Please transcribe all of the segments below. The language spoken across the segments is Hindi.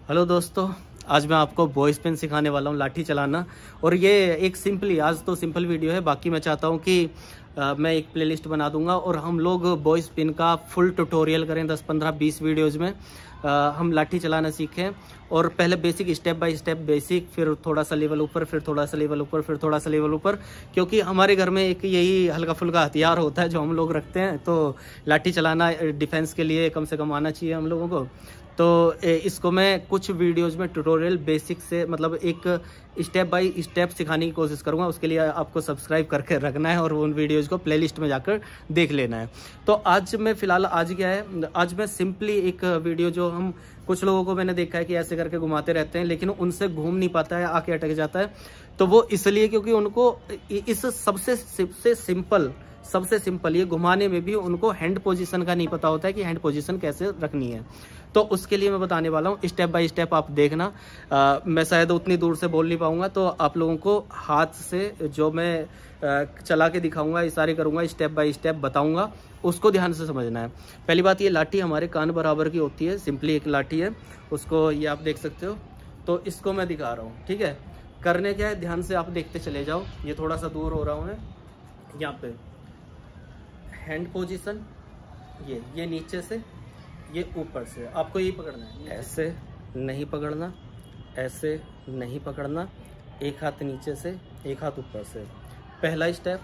हेलो दोस्तों, आज मैं आपको बॉय स्पिन सिखाने वाला हूँ, लाठी चलाना। और ये एक सिंपली, आज तो सिंपल वीडियो है, बाकी मैं चाहता हूँ कि मैं एक प्लेलिस्ट बना दूंगा और हम लोग बॉय स्पिन का फुल ट्यूटोरियल करें। 10, 15, 20 वीडियोज़ में हम लाठी चलाना सीखें। और पहले basic, step by step basic, फिर थोड़ा सा लेवल ऊपर, फिर थोड़ा सा लेवल ऊपर, फिर थोड़ा सा लेवल ऊपर। क्योंकि हमारे घर में एक यही हल्का फुल्का हथियार होता है जो हम लोग रखते हैं। तो लाठी चलाना डिफेंस के लिए कम से कम आना चाहिए हम लोगों को। तो इसको मैं कुछ वीडियोज़ में ट्यूटोरियल बेसिक से, मतलब एक स्टेप बाय स्टेप सिखाने की कोशिश करूंगा। उसके लिए आपको सब्सक्राइब करके रखना है और उन वीडियोज़ को प्लेलिस्ट में जाकर देख लेना है। तो आज मैं फिलहाल, आज क्या है, आज मैं सिंपली एक वीडियो, जो हम कुछ लोगों को मैंने देखा है कि ऐसे करके घुमाते रहते हैं लेकिन उनसे घूम नहीं पाता है, आके अटक जाता है। तो वो इसलिए क्योंकि उनको इस सबसे सिंपल ये घुमाने में भी उनको हैंड पोजीशन का नहीं पता होता है कि हैंड पोजीशन कैसे रखनी है। तो उसके लिए मैं बताने वाला हूँ, स्टेप बाय स्टेप आप देखना। मैं शायद उतनी दूर से बोल नहीं पाऊंगा, तो आप लोगों को हाथ से जो मैं चला के दिखाऊंगा, इशारे करूंगा, स्टेप बाय स्टेप बताऊंगा, उसको ध्यान से समझना है। पहली बात, ये लाठी हमारे कान बराबर की होती है, सिंपली एक लाठी है, उसको ये आप देख सकते हो। तो इसको मैं दिखा रहा हूँ, ठीक है। करने क्या है, ध्यान से आप देखते चले जाओ। ये थोड़ा सा दूर हो रहा हूँ मैं, यहाँ पे हैंड पोजीशन, ये नीचे से, ये ऊपर से, आपको यही पकड़ना है। ऐसे नहीं पकड़ना, ऐसे नहीं पकड़ना, एक हाथ नीचे से, एक हाथ ऊपर से। पहला स्टेप,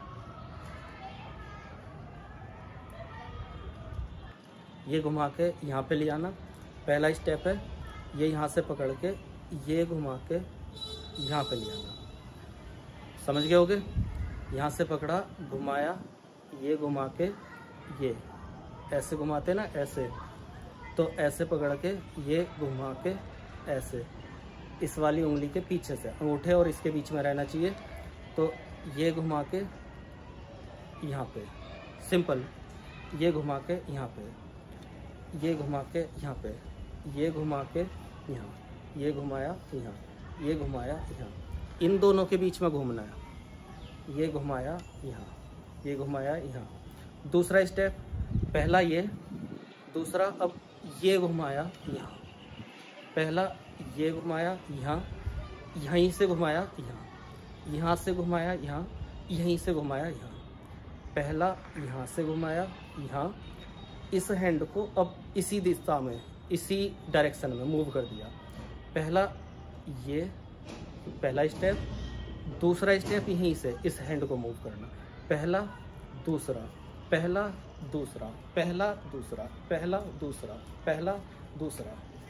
ये घुमा के यहाँ पे ले आना, पहला स्टेप है। ये यहाँ से पकड़ के ये घुमा के यहाँ पे ले आना, समझ गए होगे। यहाँ से पकड़ा, घुमाया, ये घुमा के, ये ऐसे घुमाते ना, ऐसे, तो ऐसे पकड़ के ये घुमा के ऐसे, इस वाली उंगली के पीछे से, अंगूठे और इसके बीच में रहना चाहिए। तो ये घुमा के यहाँ पे, सिंपल, ये घुमा के यहाँ पे, ये घुमा के यहाँ पे, ये घुमा के यहाँ, ये घुमाया यहाँ, ये घुमाया यहाँ, इन दोनों के बीच में घूमना है। ये घुमाया यहाँ, ये घुमाया यहाँ। दूसरा स्टेप, पहला ये, दूसरा अब ये घुमाया यहाँ, पहला ये घुमाया यहाँ, यहीं से घुमाया यहाँ, यहाँ से घुमाया यहाँ, यहीं से घुमाया यहाँ, पहला यहाँ से घुमाया यहाँ। इस हैंड को अब इसी दिशा में, इसी डायरेक्शन में मूव कर दिया। पहला ये, पहला स्टेप, दूसरा स्टेप यहीं से इस हैंड को मूव करना, पहला दूसरा, पहला दूसरा, पहला दूसरा, पहला दूसरा, पहला दूसरा।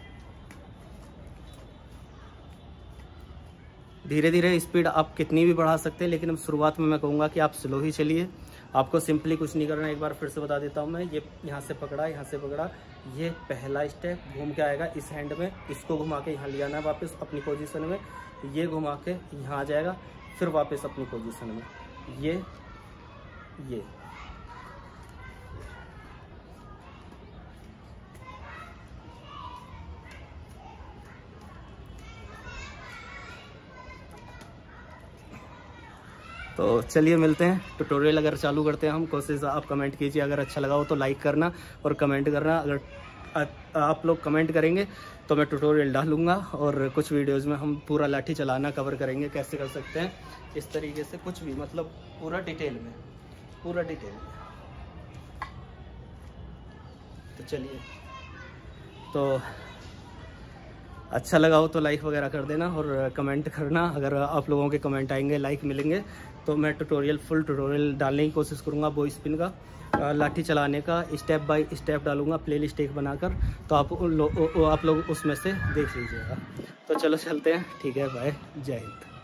धीरे धीरे स्पीड आप कितनी भी बढ़ा सकते हैं, लेकिन अब शुरुआत में मैं कहूँगा कि आप स्लो ही चलिए। आपको सिंपली कुछ नहीं करना, एक बार फिर से बता देता हूँ मैं। ये यहाँ से पकड़ा, यहाँ से पकड़ा, ये पहला स्टेप घूम के आएगा इस हैंड में, इसको घुमा के यहाँ ले आना वापस अपनी पोजीशन में, ये घुमा के यहाँ आ जाएगा, फिर वापस अपनी पोजीशन में, ये। तो चलिए मिलते हैं, ट्यूटोरियल अगर चालू करते हैं हम। कोशिश आप कमेंट कीजिए, अगर अच्छा लगा हो तो लाइक करना और कमेंट करना। अगर आप लोग कमेंट करेंगे तो मैं ट्यूटोरियल डालूंगा और कुछ वीडियोस में हम पूरा लाठी चलाना कवर करेंगे, कैसे कर सकते हैं इस तरीके से, कुछ भी, मतलब पूरा डिटेल में, पूरा डिटेल में। तो चलिए, तो अच्छा लगा हो तो लाइक वगैरह कर देना और कमेंट करना। अगर आप लोगों के कमेंट आएंगे, लाइक मिलेंगे, तो मैं फुल ट्यूटोरियल डालने की कोशिश करूंगा बॉय स्पिन का, लाठी चलाने का, स्टेप बाय स्टेप डालूंगा, प्लेलिस्ट एक बनाकर। तो आप लोग उसमें से देख लीजिएगा। तो चलो चलते हैं, ठीक है, बाय, जय हिंद।